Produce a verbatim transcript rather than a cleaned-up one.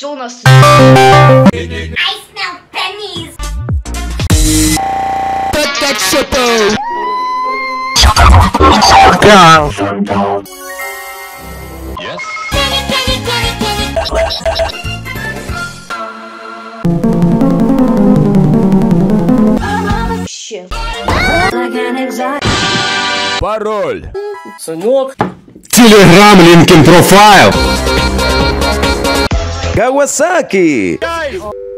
Что у нас? I smell pennies. Yes. Вообще. Пароль. Сынок. Телеграм, LinkedIn профайл. Кавасаки! Кайф.